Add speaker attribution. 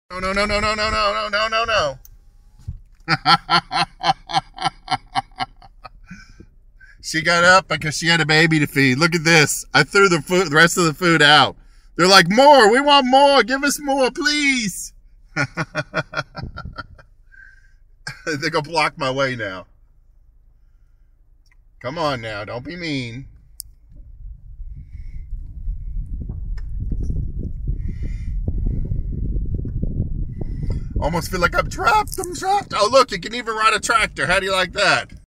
Speaker 1: No, no, no, no, no, no, no, no, no, no. She got up because she had a baby to feed. Look at this. I threw the rest of the food out. They're like, more. We want more. Give us more, please. They're going to block my way now. Come on now. Don't be mean. Almost feel like I'm trapped. I'm trapped. Oh, look. You can even ride a tractor. How do you like that?